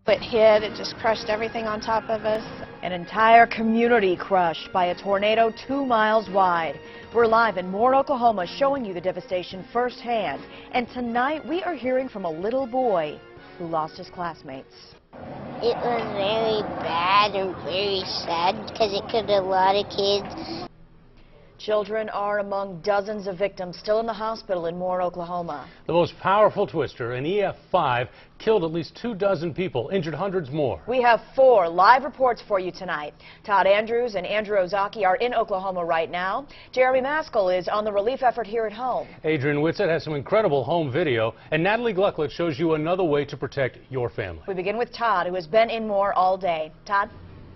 It hit, it just crushed everything on top of us. An entire community crushed by a tornado 2 miles wide. We're live in Moore, Oklahoma, showing you the devastation firsthand. And tonight we are hearing from a little boy who lost his classmates. It was very bad and very sad because it killed a lot of kids. Children are among dozens of victims still in the hospital in Moore, Oklahoma. The most powerful twister, an EF5, killed at least 24 people, injured hundreds more. We have 4 live reports for you tonight. Todd Andrews and Andrew Ozaki are in Oklahoma right now. Jeremy Maskell is on the relief effort here at home. Adrian Whitsett has some incredible home video, and Natalie Glucklet shows you another way to protect your family. We begin with Todd, who has been in Moore all day. Todd?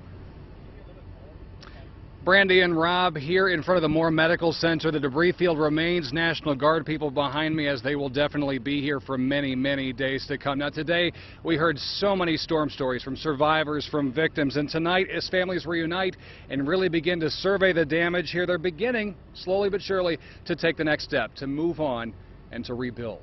Brandy and Rob here in front of the Moore Medical Center. The debris field remains. National Guard people behind me, as they will definitely be here for many, many days to come. Now today we heard so many storm stories from survivors, from victims, and tonight as families reunite and really begin to survey the damage here, they're beginning slowly but surely to take the next step, to move on and to rebuild.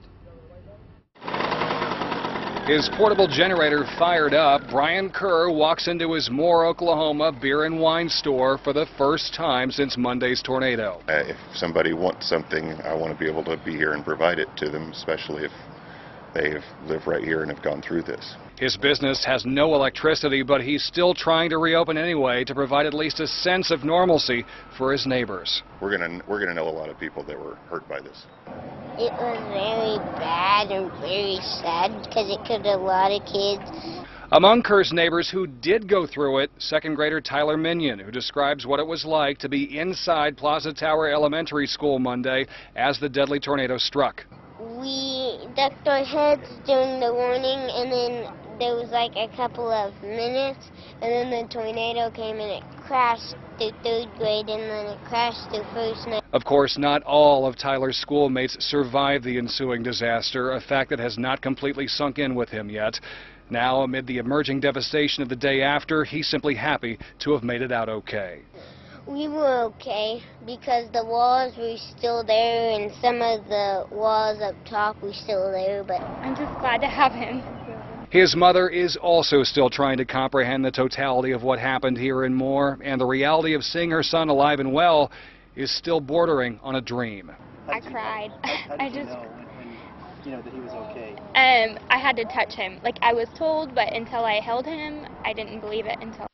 His portable generator fired up, Brian Kerr walks into his Moore, Oklahoma beer and wine store for the first time since Monday's tornado. If somebody wants something, I want to be able to be here and provide it to them, especially if they live right here and have gone through this. His business has no electricity, but he's still trying to reopen anyway to provide at least a sense of normalcy for his neighbors. We're gonna know a lot of people that were hurt by this. It was very bad and very sad because it killed a lot of kids. Among Kerr's neighbors who did go through it, second grader Tyler Minion, who describes what it was like to be inside Plaza Tower Elementary School Monday as the deadly tornado struck. We ducked our heads during the warning, and then there was like a couple of minutes, and then the tornado came and it crashed through 3rd grade, and then it crashed through 1st grade. Of course, not all of Tyler's schoolmates survived the ensuing disaster, a fact that has not completely sunk in with him yet. Now, amid the emerging devastation of the day after, he's simply happy to have made it out okay. We were okay because the walls were still there, and some of the walls up top were still there, but I'm just glad to have him. His mother is also still trying to comprehend the totality of what happened here and more, and the reality of seeing her son alive and well is still bordering on a dream. I cried. How did you know when you know that he was okay? I had to touch him. Like, I was told, but until I held him, I didn't believe it until.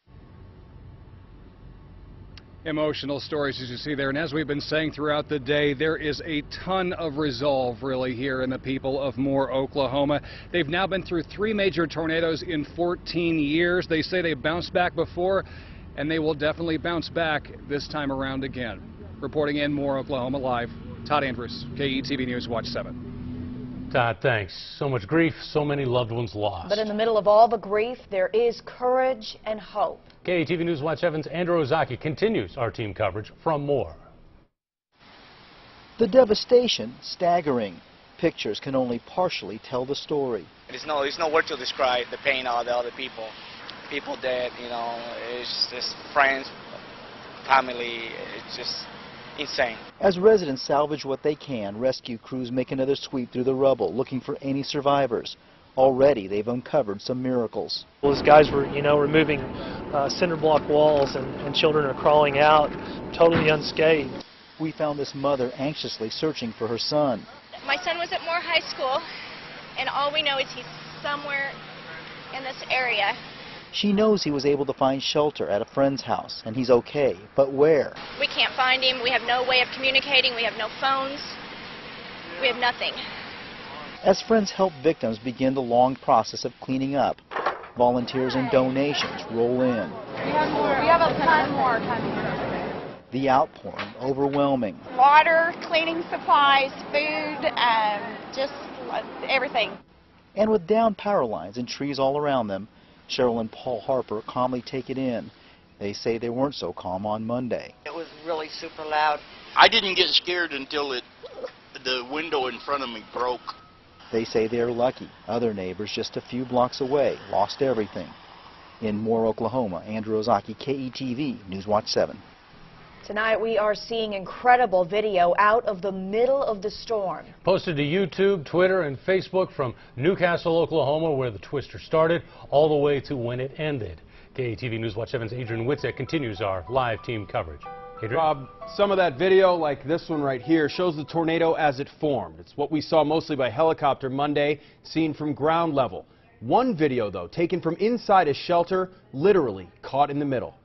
Emotional stories, as you see there, and as we've been saying throughout the day, there is a ton of resolve really here in the people of Moore, Oklahoma. They've now been through 3 major tornadoes in 14 years. They say they bounced back before, and they will definitely bounce back this time around again. Reporting in Moore, Oklahoma live, Todd Andrews, KETV NewsWatch 7. Todd, thanks. So much grief, so many loved ones lost. But in the middle of all the grief, there is courage and hope. KETV NewsWatch 7's Andrew Ozaki continues our team coverage from Moore. The devastation, staggering. Pictures can only partially tell the story. There's no word to describe the pain of the other people. People dead, you know, it's just friends, family, it's just insane. As residents salvage what they can, rescue crews make another sweep through the rubble, looking for any survivors. Already, they've uncovered some miracles. Well, these guys were, removing cinder block walls, and children are crawling out, totally unscathed. We found this mother anxiously searching for her son. My son was at Moore High School, and all we know is he's somewhere in this area. She knows he was able to find shelter at a friend's house, and he's okay, but where? We can't find him. We have no way of communicating. We have no phones. We have nothing. As friends help victims begin the long process of cleaning up, volunteers and donations roll in. We have a ton more coming. The outpouring overwhelming. Water, cleaning supplies, food, just everything. And with down power lines and trees all around them, Cheryl and Paul Harper calmly take it in. They say they weren't so calm on Monday. It was really super loud. I didn't get scared until the window in front of me broke. They say they're lucky. Other neighbors just a few blocks away lost everything. In Moore, Oklahoma, Andrew Ozaki, KETV NewsWatch 7. Tonight we are seeing incredible video out of the middle of the storm. Posted to YouTube, Twitter, and Facebook from Newcastle, Oklahoma, where the twister started, all the way to when it ended. KETV NewsWatch 7's Adrian Witzek continues our live team coverage. Adrian? Rob, some of that video, like this one right here, shows the tornado as it formed. It's what we saw mostly by helicopter Monday, seen from ground level. One video, though, taken from inside a shelter, literally caught in the middle.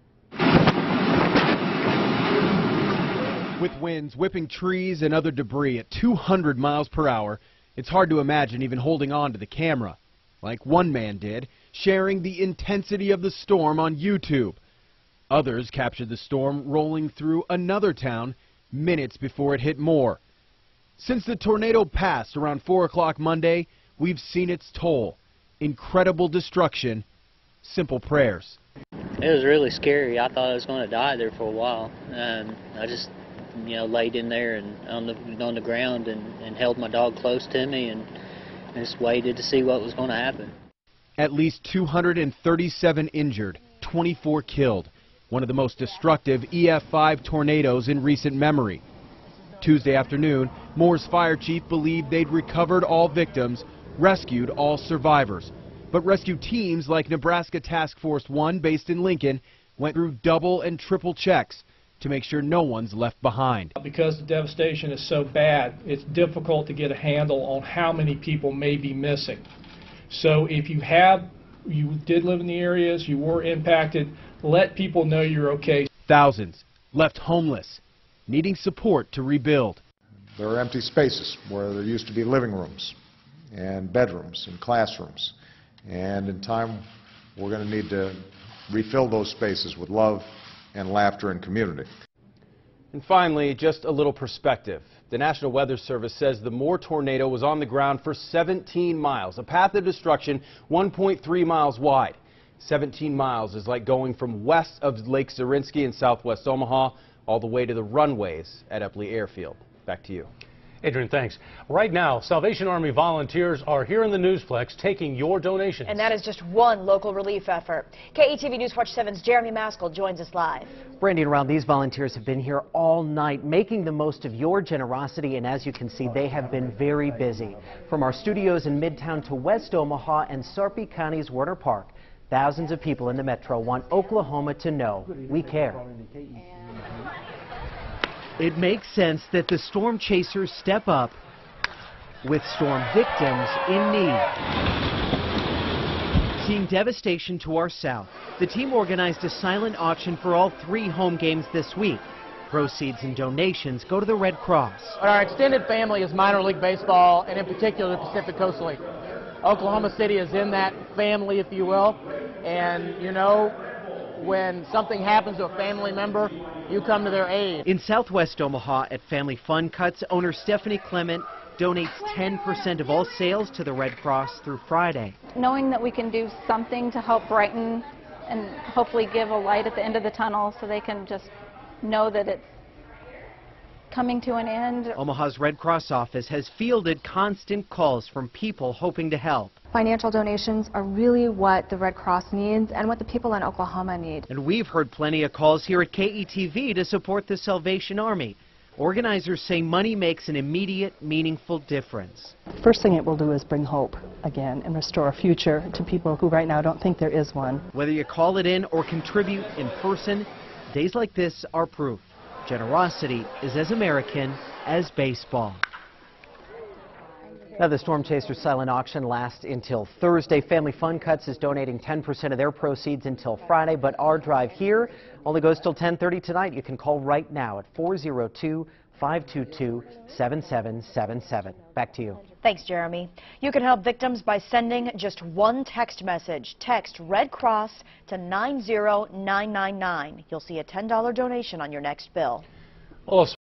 With winds whipping trees and other debris at 200 miles per hour, it's hard to imagine even holding on to the camera, like one man did, sharing the intensity of the storm on YouTube. Others captured the storm rolling through another town minutes before it hit more. Since the tornado passed around 4 o'clock Monday, we've seen its toll. Incredible destruction, simple prayers. It was really scary. I thought I was going to die there for a while. I just, laid in there and on the ground and held my dog close to me and just waited to see what was going to happen. At least 237 injured, 24 killed. One of the most destructive EF5 tornadoes in recent memory. Tuesday afternoon, Moore's fire chief believed they'd recovered all victims, rescued all survivors. But rescue teams like Nebraska Task Force 1, based in Lincoln, went through double and triple checks to make sure no one's left behind. Because the devastation is so bad, it's difficult to get a handle on how many people may be missing. So if you did live in the areas, you were impacted, let people know you're okay. Thousands left homeless, needing support to rebuild. There are empty spaces where there used to be living rooms and bedrooms and classrooms. And in time, we're going to need to refill those spaces with love and laughter and community. And finally, just a little perspective. The National Weather Service says the Moore tornado was on the ground for 17 miles, a path of destruction 1.3 miles wide. 17 miles is like going from west of Lake Zarinsky in southwest Omaha all the way to the runways at Epley Airfield. Back to you. Adrian, thanks. Right now, Salvation Army volunteers are here in the Newsplex taking your donations. And that is just one local relief effort. KETV NewsWatch 7's Jeremy Maskell joins us live. Brandy and Rob, these volunteers have been here all night making the most of your generosity, and as you can see, they have been very busy. From our studios in Midtown to West Omaha and Sarpy County's Werner Park, thousands of people in the metro want Oklahoma to know we care. It makes sense that the storm chasers step up with storm victims in need. Seeing devastation to our south, the team organized a silent auction for all 3 home games this week. Proceeds and donations go to the Red Cross. Our extended family is minor league baseball, and in particular the Pacific Coast League. Oklahoma City is in that family, if you will, and when something happens to a family member, you come to their aid. In southwest Omaha at Family Fun Cuts, owner Stephanie Clement donates 10% of all sales to the Red Cross through Friday. Knowing that we can do something to help brighten and hopefully give a light at the end of the tunnel so they can just know that it's coming to an end. Omaha's Red Cross office has fielded constant calls from people hoping to help. Financial donations are really what the Red Cross needs and what the people in Oklahoma need. And we've heard plenty of calls here at KETV to support the Salvation Army. Organizers say money makes an immediate, meaningful difference. First thing it will do is bring hope again and restore a future to people who right now don't think there is one. Whether you call it in or contribute in person, days like this are proof. Generosity is as American as baseball. Now, the Storm Chasers silent auction lasts until Thursday. Family Fun Cuts is donating 10% of their proceeds until Friday, but our drive here only goes till 10:30 tonight. You can call right now at 402-522-7777. Back to you. Thanks, Jeremy. You can help victims by sending just one text message. Text Red Cross to 90999. You'll see a $10 donation on your next bill. Well,